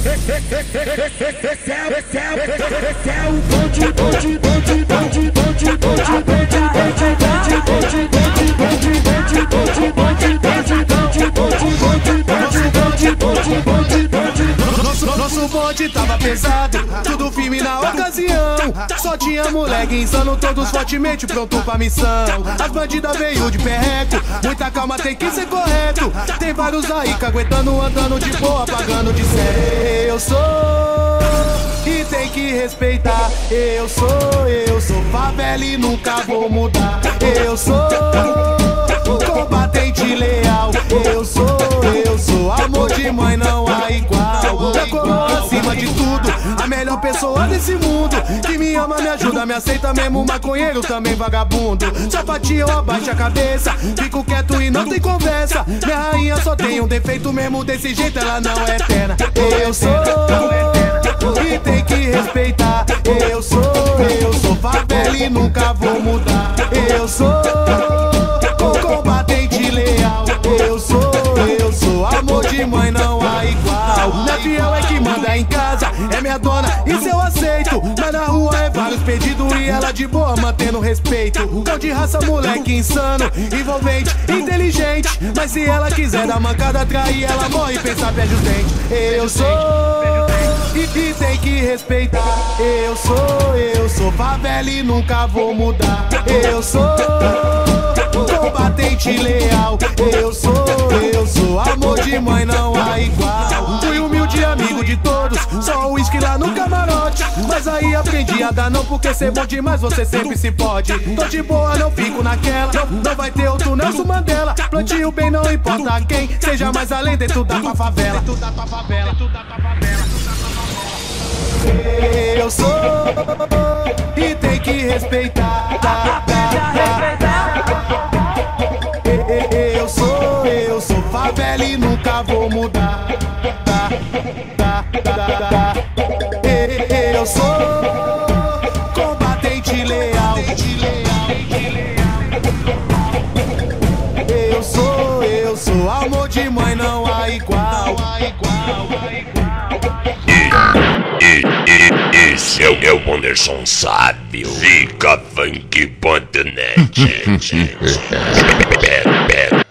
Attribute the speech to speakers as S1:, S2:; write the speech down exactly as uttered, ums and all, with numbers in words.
S1: Nosso bonde tava pesado, tudo firme na ocasião. Só tinha moleque insano, todos fortemente pronto pra missão. As bandidas veio de perreco, muita calma tem que ser correto. Tem vários aí caguetando, andando de boa, pagando de sério. Eu sou e tem que respeitar. Eu sou, eu sou favela e nunca vou mudar. Eu sou combatente leal. Eu sou, eu sou amor de mãe, não há igual. Da coroa acima de tudo, a melhor pessoa desse mundo. Que me ama, me ajuda, me aceita mesmo maconheiro, também vagabundo. Sapatinho, eu abaixo a cabeça, fico quieto e não tem conversa. Minha rainha só tem um defeito mesmo, desse jeito ela não é eterna. Eu sou e tem que respeitar. Eu sou, eu sou favela e nunca vou mudar. Eu sou combatente leal. Eu sou, eu sou amor de mãe, não há igual. Minha fiel é que manda em casa, é minha dona, isso eu aceito. Mas na rua é vários pedidos e ela de boa mantendo respeito. Cão de raça, moleque insano, envolvente, inteligente. Mas se ela quiser dar mancada, trair, ela morre e pensa, perde os dentes. Eu sou e, e tem que respeitar. Eu sou, eu sou favela e nunca vou mudar. Eu sou combatente leal. Eu sou, eu sou amor de mãe, não há igual. Fui humilde amigo de todos, só o uísque lá no camarote. Mas aí aprendi a dar não, porque ser bom demais você sempre se pode. Tô de boa, não fico naquela, não, não vai ter outro Nelson Mandela. Plantio bem, não importa quem seja mais além dentro da tua favela. Dentro da tua favela, dentro da tua favela. Eu sou e tem que respeitar. Eu sou, eu sou favela e nunca vou mudar. Eu sou combatente leal. Eu sou, eu sou amor de mãe, não há igual.
S2: E, e, esse é o, é o Anderson Sábio. Zica Funk ponto net.